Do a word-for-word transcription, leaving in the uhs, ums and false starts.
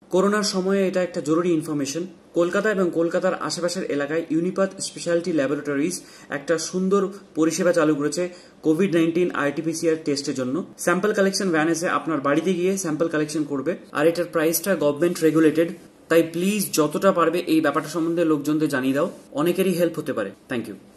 করোনার সময়ে এটা একটা জরুরি ইনফরমেশন। কলকাতা এবং কলকাতার আশেপাশের এলাকায় ইউনিপাথ স্পেশালিটি ল্যাবরেটরিজ একটা সুন্দর পরিষেবা চালু করেছে কোভিড নাইন্টিন আরটিপিসিআর টেস্টের জন্য। স্যাম্পল কালেকশন ভ্যান এসে আপনার বাড়িতে গিয়ে স্যাম্পল কালেকশন করবে, আর এটার প্রাইসটা গভর্নমেন্ট রেগুলেটেড। তাই প্লিজ যতটা পারবে এই ব্যাপারটা সম্বন্ধে লোকজনদের জানিয়ে দাও, অনেকেরই হেল্প হতে পারে। Thank you.